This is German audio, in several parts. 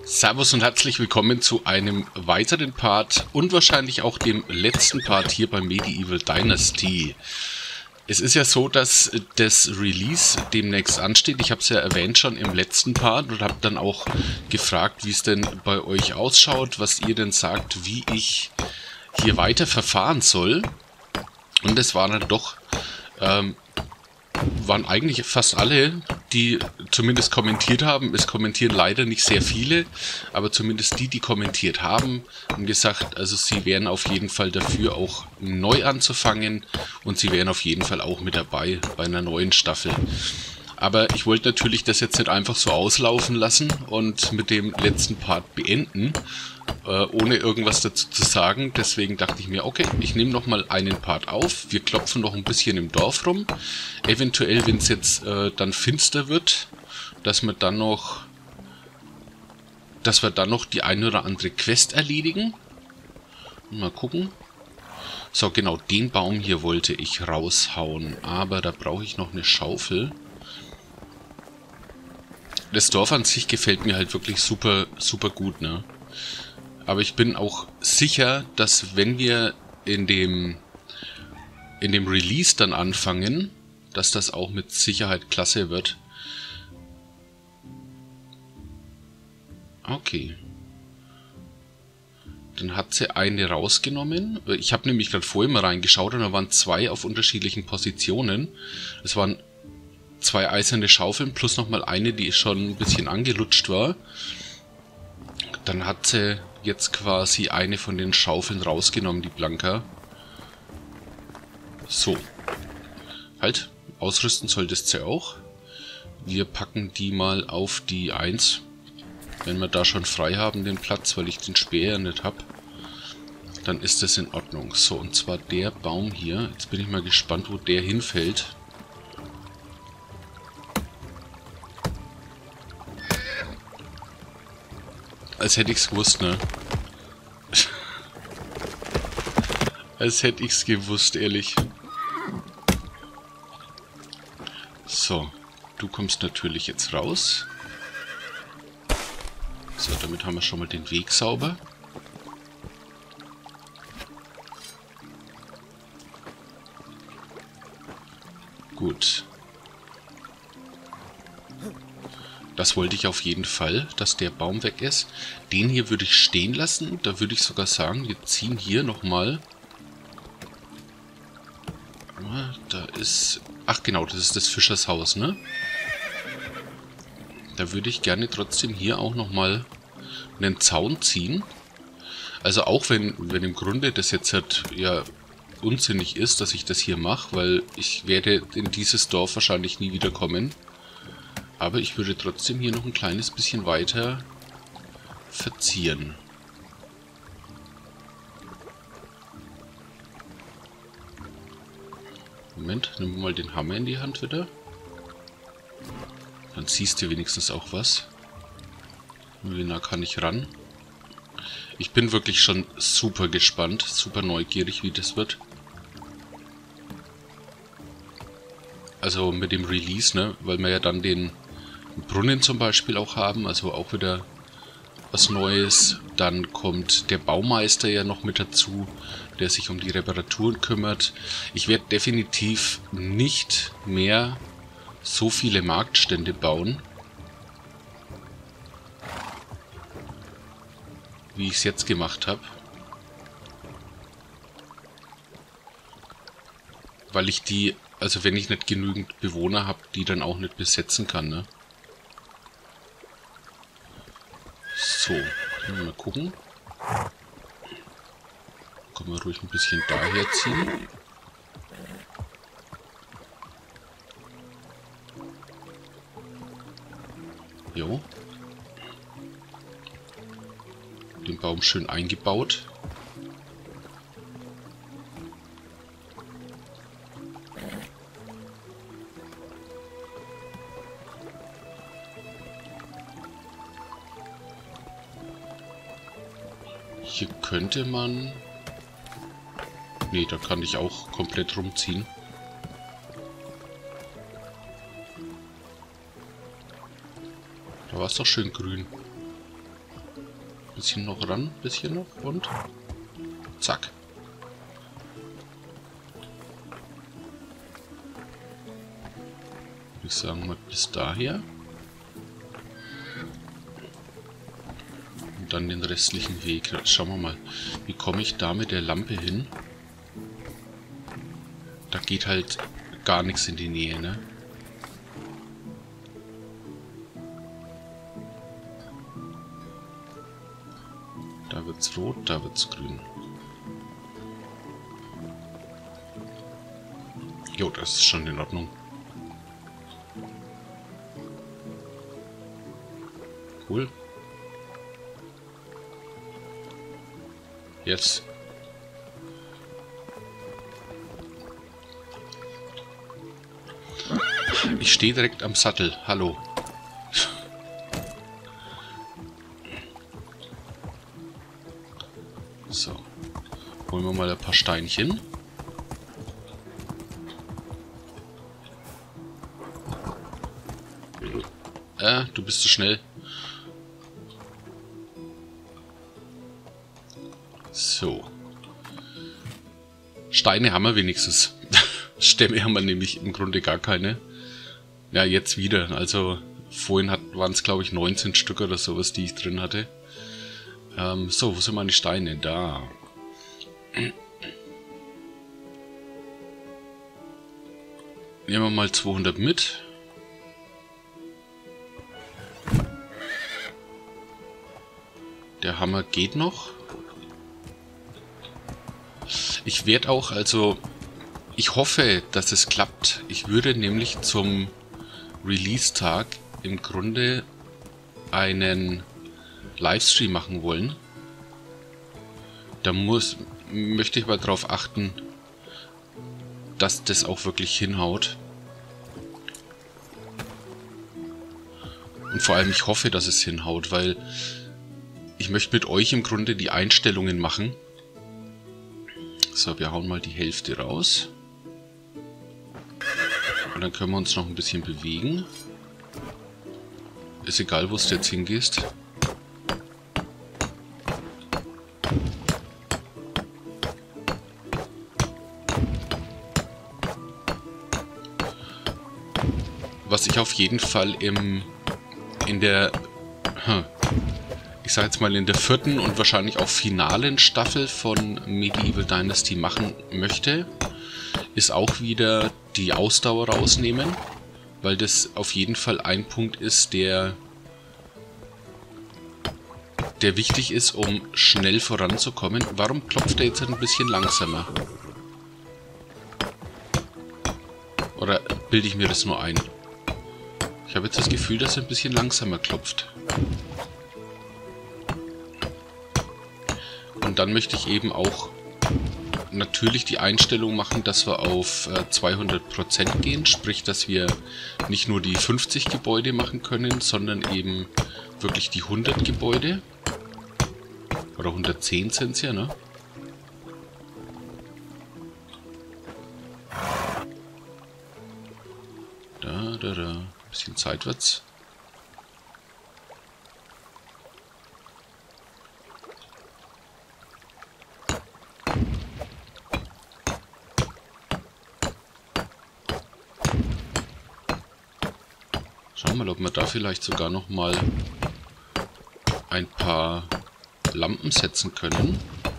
Servus und herzlich willkommen zu einem weiteren Part und wahrscheinlich auch dem letzten Part hier bei Medieval Dynasty. Es ist ja so, dass das Release demnächst ansteht. Ich habe es ja erwähnt schon im letzten Part und habe dann auch gefragt, wie es denn bei euch ausschaut, was ihr denn sagt, wie ich hier weiter verfahren soll. Und es waren dann doch, waren eigentlich fast alle, die zumindest kommentiert haben. Es kommentieren leider nicht sehr viele, aber zumindest die kommentiert haben, haben gesagt, also sie wären auf jeden Fall dafür, auch neu anzufangen und sie wären auf jeden Fall auch mit dabei bei einer neuen Staffel. Aber ich wollte natürlich das jetzt nicht einfach so auslaufen lassen und mit dem letzten Part beenden, ohne irgendwas dazu zu sagen. Deswegen dachte ich mir, okay, ich nehme nochmal einen Part auf. Wir klopfen noch ein bisschen im Dorf rum. Eventuell, wenn es jetzt dann finster wird, dass wir dann noch die eine oder andere Quest erledigen. Mal gucken. So, genau, den Baum hier wollte ich raushauen. Aber da brauche ich noch eine Schaufel. Das Dorf an sich gefällt mir halt wirklich super, super gut, ne? Aber ich bin auch sicher, dass wenn wir in dem Release dann anfangen, dass das auch mit Sicherheit klasse wird. Okay. Dann hat sie eine rausgenommen. Ich habe nämlich gerade vorhin mal reingeschaut und da waren zwei auf unterschiedlichen Positionen. Es waren zwei eiserne Schaufeln plus nochmal eine, die schon ein bisschen angelutscht war. Dann hat sie jetzt quasi eine von den Schaufeln rausgenommen, die Blanka. So. Halt, ausrüsten solltest du auch. Wir packen die mal auf die 1. Wenn wir da schon frei haben, den Platz, weil ich den Speer ja nicht habe, dann ist das in Ordnung. So, und zwar der Baum hier. Jetzt bin ich mal gespannt, wo der hinfällt. Als hätte ich's gewusst, ne? Als hätte ich's gewusst, ehrlich. So, du kommst natürlich jetzt raus. So, damit haben wir schon mal den Weg sauber. Gut. Das wollte ich auf jeden Fall, dass der Baum weg ist. Den hier würde ich stehen lassen. Da würde ich sogar sagen, wir ziehen hier nochmal. Da ist... Ach genau, das ist das Fischershaus, ne? Da würde ich gerne trotzdem hier auch nochmal einen Zaun ziehen. Also auch wenn im Grunde das jetzt halt ja unsinnig ist, dass ich das hier mache, weil ich werde in dieses Dorf wahrscheinlich nie wieder kommen. Aber ich würde trotzdem hier noch ein kleines bisschen weiter verzieren. Moment, nimm mal den Hammer in die Hand wieder. Dann siehst du wenigstens auch was. Wie nah kann ich ran? Ich bin wirklich schon super gespannt, super neugierig, wie das wird. Also mit dem Release, ne? Weil wir ja dann den Brunnen zum Beispiel auch haben, also auch wieder was Neues. Dann kommt der Baumeister ja noch mit dazu, der sich um die Reparaturen kümmert. Ich werde definitiv nicht mehr so viele Marktstände bauen, wie ich es jetzt gemacht habe. Weil ich die, also wenn ich nicht genügend Bewohner habe, die dann auch nicht besetzen kann, ne? So, mal gucken. Können wir ruhig ein bisschen daher ziehen. Jo. Den Baum schön eingebaut. Hier könnte man... Ne, da kann ich auch komplett rumziehen. Da war es doch schön grün. Bisschen noch ran, bisschen noch und zack. Würde ich sagen, mal bis daher. Und dann den restlichen Weg. Jetzt schauen wir mal, wie komme ich da mit der Lampe hin? Da geht halt gar nichts in die Nähe, ne? Da wird's rot, da wird's grün. Jo, das ist schon in Ordnung. Cool. Jetzt. Ich stehe direkt am Sattel. Hallo. So. Holen wir mal ein paar Steinchen. Du bist zu schnell. So. Steine haben wir wenigstens. Stämme haben wir nämlich im Grunde gar keine. Ja, jetzt wieder. Also vorhin waren es, glaube ich, 19 Stück oder sowas, die ich drin hatte. So, wo sind meine Steine? Da. Nehmen wir mal 200 mit. Der Hammer geht noch. Ich werde auch, also, ich hoffe, dass es klappt. Ich würde nämlich zum Release-Tag im Grunde einen Livestream machen wollen. Da möchte ich aber darauf achten, dass das auch wirklich hinhaut. Und vor allem, ich hoffe, dass es hinhaut, weil ich möchte mit euch im Grunde die Einstellungen machen. So, wir hauen mal die Hälfte raus. Und dann können wir uns noch ein bisschen bewegen. Ist egal, wo du jetzt hingehst. Was ich auf jeden Fall in der, ich sag jetzt mal in der 4. und wahrscheinlich auch finalen Staffel von Medieval Dynasty machen möchte, ist auch wieder die Ausdauer rausnehmen, weil das auf jeden Fall ein Punkt ist, der wichtig ist, um schnell voranzukommen. Warum klopft er jetzt ein bisschen langsamer? Oder bilde ich mir das nur ein? Ich habe jetzt das Gefühl, dass er ein bisschen langsamer klopft. Und dann möchte ich eben auch natürlich die Einstellung machen, dass wir auf 200% gehen. Sprich, dass wir nicht nur die 50 Gebäude machen können, sondern eben wirklich die 100 Gebäude. Oder 110 sind es ja, ne? Ein bisschen Zeit wird's. Schauen wir mal, ob wir da vielleicht sogar noch mal ein paar Lampen setzen können.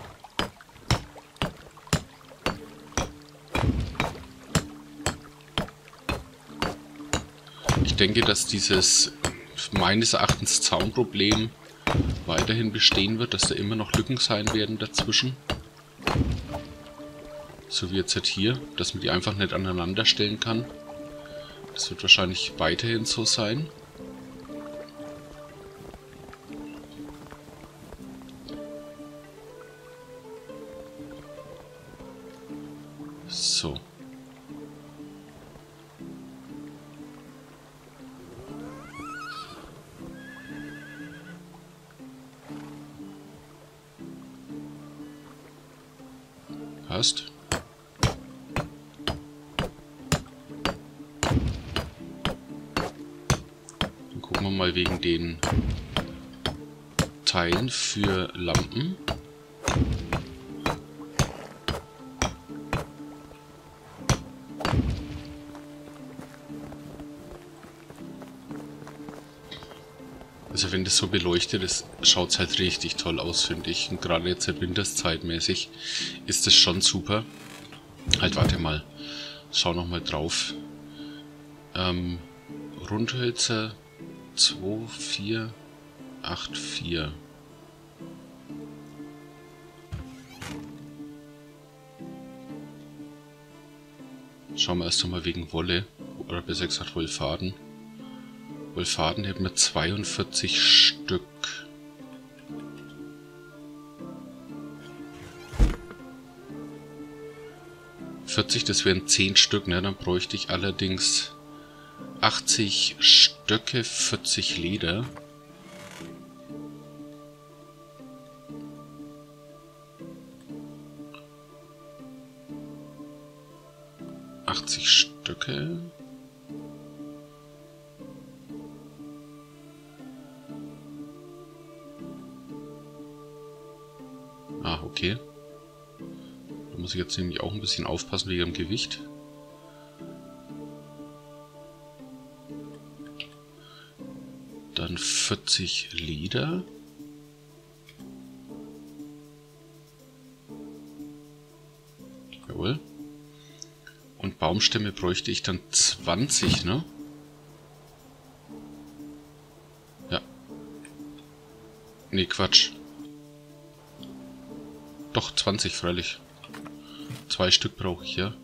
Ich denke, dass dieses meines Erachtens Zaunproblem weiterhin bestehen wird, dass da immer noch Lücken sein werden dazwischen. So wie jetzt halt hier, dass man die einfach nicht aneinander stellen kann. Das wird wahrscheinlich weiterhin so sein. So. Passt. Dann gucken wir mal wegen den Pfeilen für Lampen. Also wenn das so beleuchtet ist, schaut es halt richtig toll aus, finde ich. Und gerade jetzt halt winterszeitmäßig ist das schon super. Halt, warte mal. Schau nochmal drauf. Rundhölzer 2, 4, 8, 4. Schauen wir erst einmal wegen Wolle. Oder besser gesagt Wollfaden. Wollfaden hätten wir 42 Stück. Das wären 10 Stück, ne? Dann bräuchte ich allerdings 80 Stöcke, 40 Leder. Stöcke. Ah, okay. Da muss ich jetzt nämlich auch ein bisschen aufpassen wegen dem Gewicht. Dann 40 Leder. Jawohl. Und Baumstämme bräuchte ich dann 20, ne? Ja. Nee, Quatsch. Doch, 20 freilich. 2 Stück brauche ich, ja.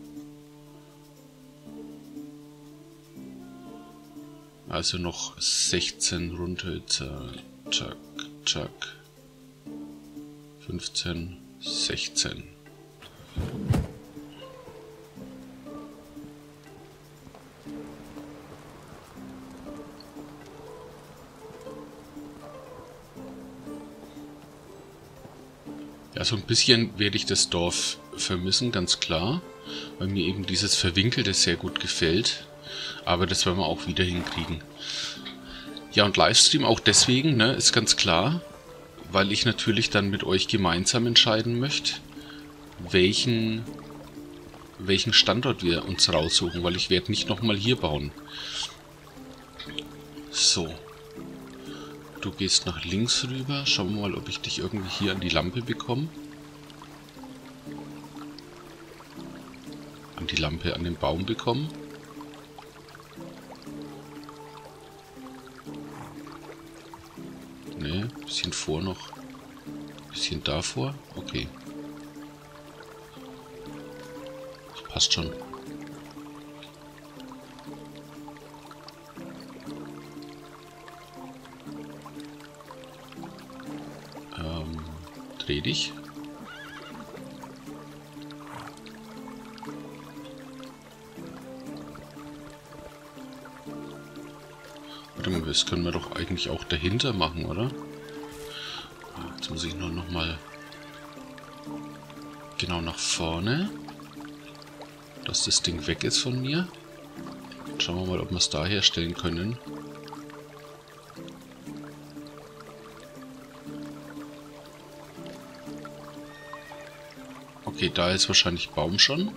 Also noch 16 Rundhölzer. Zack, zack. 15, 16. Ja, so ein bisschen werde ich das Dorf vermissen, ganz klar, weil mir eben dieses Verwinkelte sehr gut gefällt. Aber das werden wir auch wieder hinkriegen. Ja, und Livestream auch deswegen, ne, ist ganz klar, weil ich natürlich dann mit euch gemeinsam entscheiden möchte, welchen Standort wir uns raussuchen, weil ich werde nicht nochmal hier bauen. So. Du gehst nach links rüber. Schauen wir mal, ob ich dich irgendwie hier an die Lampe bekomme. An die Lampe, an den Baum bekommen. Ne, bisschen vor noch. Bisschen davor. Okay. Das passt schon. Dreh dich. Warte mal, das können wir doch eigentlich auch dahinter machen, oder? Jetzt muss ich nur noch mal genau nach vorne, dass das Ding weg ist von mir. Schauen wir mal, ob wir es da herstellen können. Okay, da ist wahrscheinlich Baum schon.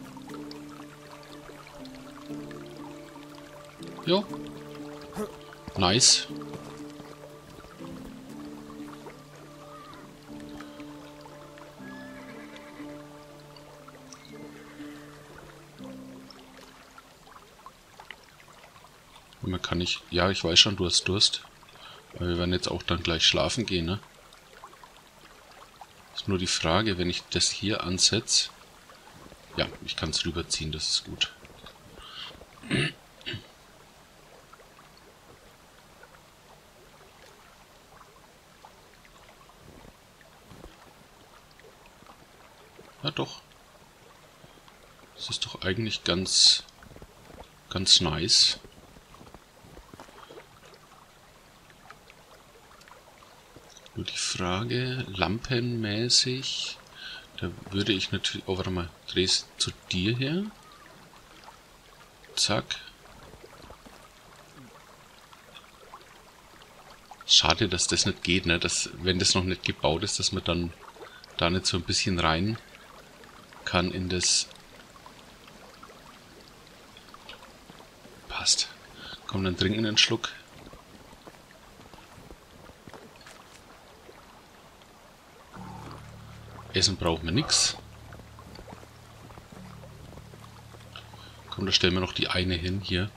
Jo. Nice. Und man kann nicht... Ja, ich weiß schon, du hast Durst. Aber wir werden jetzt auch dann gleich schlafen gehen, ne? Ist nur die Frage, wenn ich das hier ansetze... Ja, ich kann es rüberziehen, das ist gut. Ja doch. Das ist doch eigentlich ganz nice. Nur die Frage, lampenmäßig, da würde ich natürlich... Oh, warte mal, drehst zu dir her. Zack. Schade, dass das nicht geht, ne? Dass, wenn das noch nicht gebaut ist, dass man dann da nicht so ein bisschen rein kann in das... Passt. Komm, dann trinken einen Schluck. Essen brauchen wir nichts. Komm, da stellen wir noch die eine hin hier.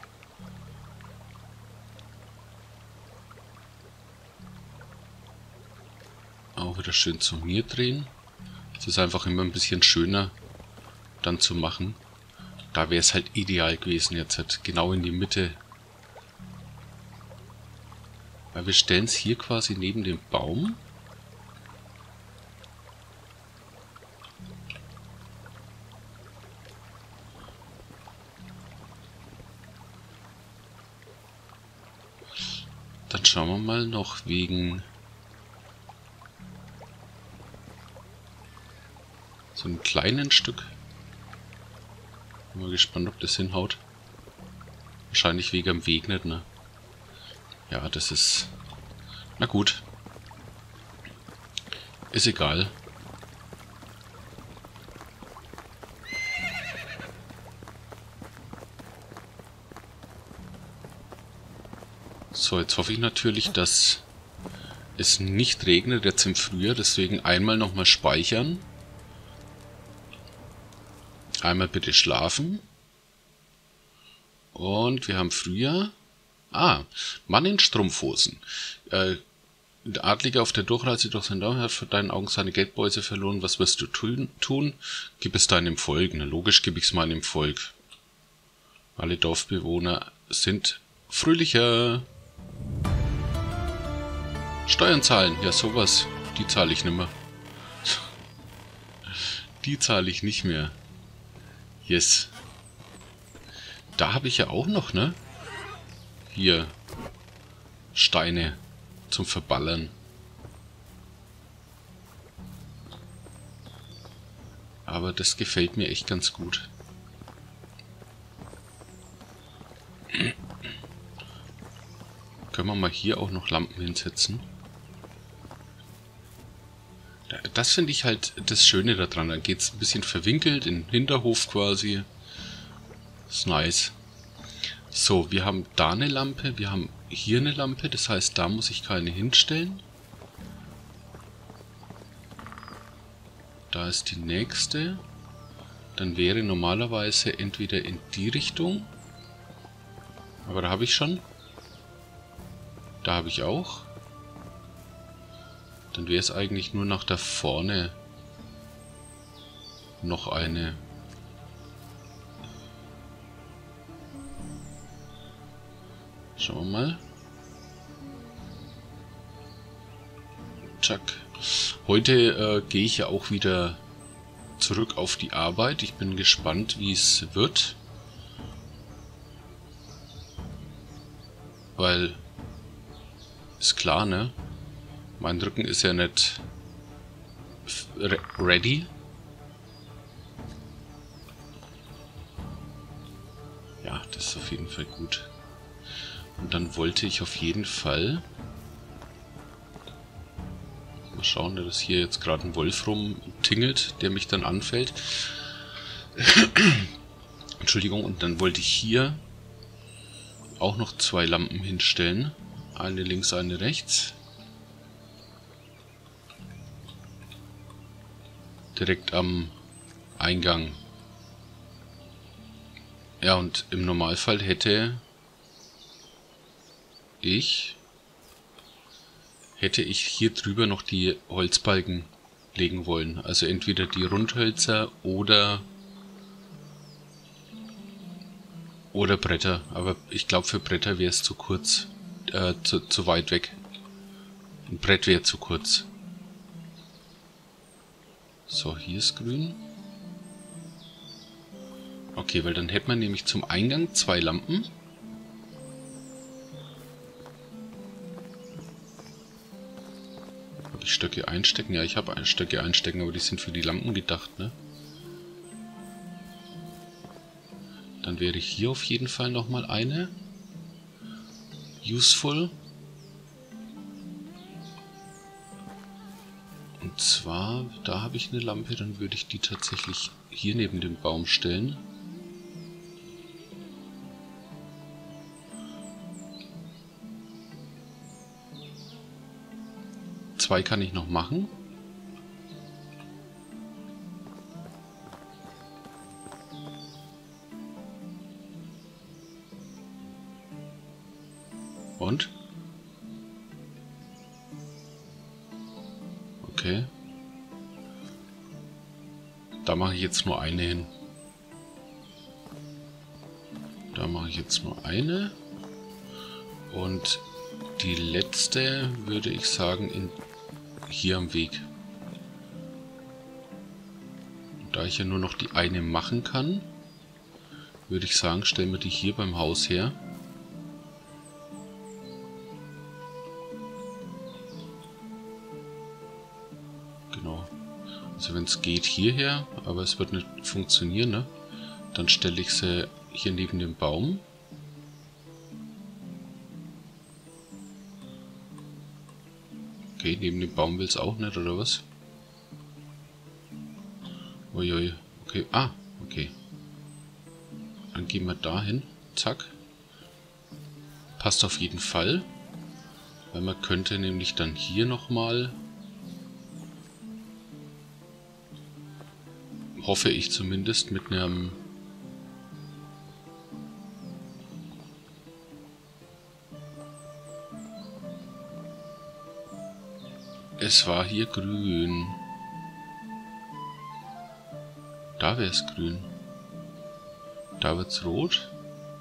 Auch wieder schön zu mir drehen. Es ist einfach immer ein bisschen schöner dann zu machen. Da wäre es halt ideal gewesen jetzt halt genau in die Mitte. Weil wir stellen es hier quasi neben dem Baum. Dann schauen wir mal noch wegen so einem kleinen Stück. Bin mal gespannt, ob das hinhaut. Wahrscheinlich wegen am Weg nicht, ne? Ja, das ist... Na gut. Ist egal. So, jetzt hoffe ich natürlich, dass es nicht regnet jetzt im Frühjahr. Deswegen einmal nochmal speichern. Einmal bitte schlafen. Und wir haben Frühjahr. Ah, Mann in Strumpfhosen. Der Adlige auf der Durchreise durch sein Dorf hat vor deinen Augen seine Geldbörse verloren. Was wirst du tun? Gib es deinem Volk. Na, logisch gebe ich es meinem Volk. Alle Dorfbewohner sind fröhlicher. Steuern zahlen. Ja, sowas. Die zahle ich nicht mehr. Die zahle ich nicht mehr. Yes. Da habe ich ja auch noch, ne? Hier. Steine zum Verballern. Aber das gefällt mir echt ganz gut. Können wir mal hier auch noch Lampen hinsetzen? Das finde ich halt das Schöne daran. Dann geht es ein bisschen verwinkelt in den Hinterhof quasi. Ist nice. So, wir haben da eine Lampe, wir haben hier eine Lampe, das heißt, da muss ich keine hinstellen. Da ist die nächste. Dann wäre normalerweise entweder in die Richtung. Aber da habe ich schon. Da habe ich auch. Dann wäre es eigentlich nur nach da vorne noch eine. Schauen wir mal. Zack. Heute gehe ich ja auch wieder zurück auf die Arbeit. Ich bin gespannt, wie es wird. Weil, ist klar, ne? Mein Rücken ist ja nicht ready. Ja, das ist auf jeden Fall gut. Und dann wollte ich auf jeden Fall... Mal schauen, dass hier jetzt gerade ein Wolf rumtingelt, der mich dann anfällt. Entschuldigung, und dann wollte ich hier auch noch 2 Lampen hinstellen. Eine links, eine rechts. Direkt am Eingang. Ja, und im Normalfall hätte ich hier drüber noch die Holzbalken legen wollen. Also entweder die Rundhölzer oder Bretter. Aber ich glaube, für Bretter wäre es zu kurz. Zu weit weg. Ein Brett wäre zu kurz. So, hier ist grün. Okay, weil dann hätte man nämlich zum Eingang 2 Lampen. Habe ich Stöcke einstecken? Ja, ich habe Stöcke einstecken, aber die sind für die Lampen gedacht, ne? Dann wäre hier auf jeden Fall nochmal eine. Useful. zwar, da habe ich eine Lampe, dann würde ich die tatsächlich hier neben dem Baum stellen. Zwei kann ich noch machen. Und? Okay. Da mache ich jetzt nur eine hin. Da mache ich jetzt nur eine. Und die letzte würde ich sagen hier am Weg. Und da ich ja nur noch die eine machen kann, würde ich sagen, stellen wir die hier beim Haus her. Genau. Also wenn es geht hierher, aber es wird nicht funktionieren, ne? Dann stelle ich sie hier neben dem Baum. Okay, neben dem Baum will es auch nicht, oder was? Uiui, okay, okay. Dann gehen wir dahin, zack. Passt auf jeden Fall. Weil man könnte nämlich dann hier nochmal, hoffe ich zumindest, mit einem es war hier grün. Da wäre es grün. Da wird es rot.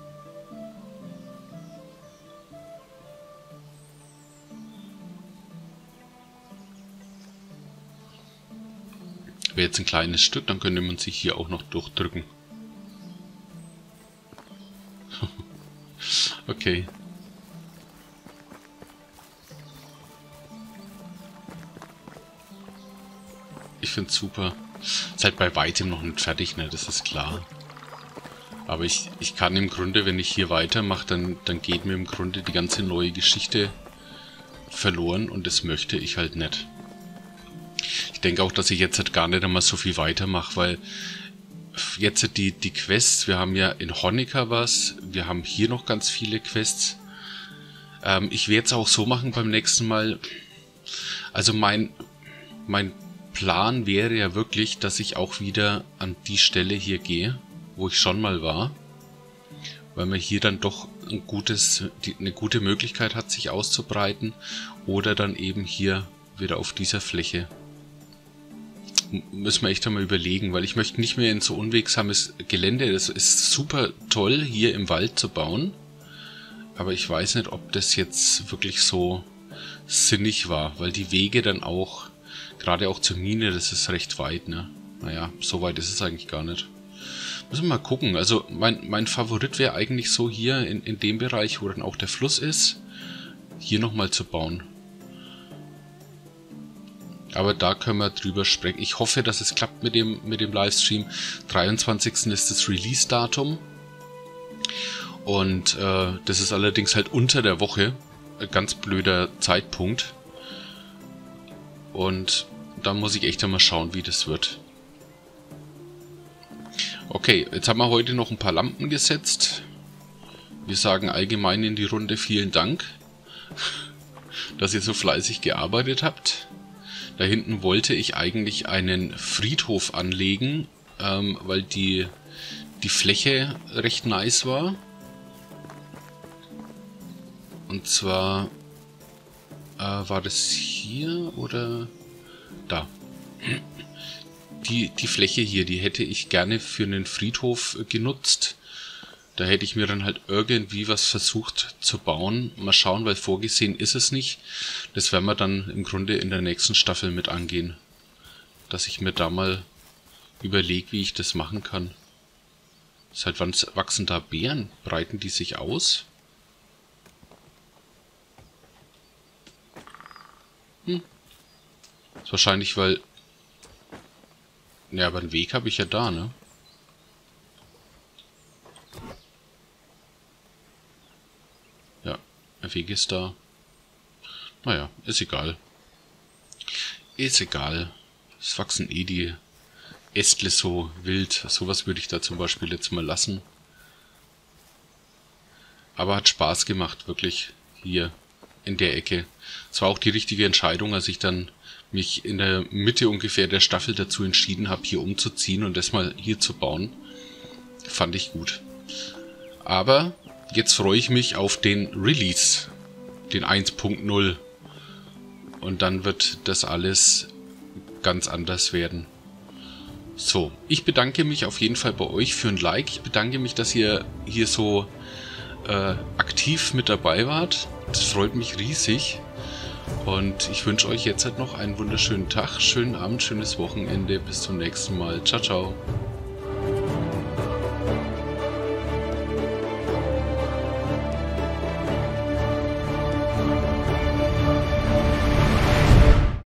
Wäre jetzt ein kleines Stück, dann könnte man sich hier auch noch durchdrücken. Okay. Ich finde es super. Ist halt bei weitem noch nicht fertig, ne? Das ist klar. Aber ich kann im Grunde, wenn ich hier weitermache, dann geht mir im Grunde die ganze neue Geschichte verloren und das möchte ich halt nicht. Ich denke auch, dass ich jetzt halt gar nicht einmal so viel weitermache, weil jetzt die Quests, wir haben ja in Honecker was, wir haben hier noch ganz viele Quests. Ich werde es auch so machen beim nächsten Mal. Also mein Plan wäre ja wirklich, dass ich auch wieder an die Stelle hier gehe, wo ich schon mal war, weil man hier dann doch eine gute Möglichkeit hat, sich auszubreiten, oder dann eben hier wieder auf dieser Fläche. Müssen wir echt einmal überlegen, weil ich möchte nicht mehr in so unwegsames Gelände. Das ist super toll, hier im Wald zu bauen, aber ich weiß nicht, ob das jetzt wirklich so sinnig war, weil die Wege dann auch, gerade auch zur Mine, das ist recht weit, ne? Naja, so weit ist es eigentlich gar nicht. Müssen wir mal gucken. Also mein Favorit wäre eigentlich so hier in dem Bereich, wo dann auch der Fluss ist, hier nochmal zu bauen. Aber da können wir drüber sprechen. Ich hoffe, dass es klappt mit dem Livestream. 23. ist das Release-Datum. Und das ist allerdings halt unter der Woche. Ein ganz blöder Zeitpunkt. Und da muss ich echt einmal schauen, wie das wird. Okay, jetzt haben wir heute noch ein paar Lampen gesetzt. Wir sagen allgemein in die Runde vielen Dank, dass ihr so fleißig gearbeitet habt. Da hinten wollte ich eigentlich einen Friedhof anlegen, weil die Fläche recht nice war. Und zwar war das hier oder da. Die Fläche hier, die hätte ich gerne für einen Friedhof genutzt. Da hätte ich mir dann halt irgendwie was versucht zu bauen. Mal schauen, weil vorgesehen ist es nicht. Das werden wir dann im Grunde in der nächsten Staffel mit angehen. Dass ich mir da mal überlege, wie ich das machen kann. Seit wann wachsen da Beeren? Breiten die sich aus? Ist wahrscheinlich, weil... Ja, aber einen Weg habe ich ja da, ne? Ja, der Weg ist da. Naja, ist egal. Ist egal. Es wachsen eh die Ästle so wild. Sowas würde ich da zum Beispiel jetzt mal lassen. Aber hat Spaß gemacht, wirklich, hier in der Ecke. Es war auch die richtige Entscheidung, als ich dann mich in der Mitte ungefähr der Staffel dazu entschieden habe, hier umzuziehen und das mal hier zu bauen. Fand ich gut. Aber jetzt freue ich mich auf den Release, den 1.0. Und dann wird das alles ganz anders werden. So, ich bedanke mich auf jeden Fall bei euch für ein Like. Ich bedanke mich, dass ihr hier so aktiv mit dabei wart. Das freut mich riesig. Und ich wünsche euch jetzt halt noch einen wunderschönen Tag, schönen Abend, schönes Wochenende. Bis zum nächsten Mal. Ciao, ciao.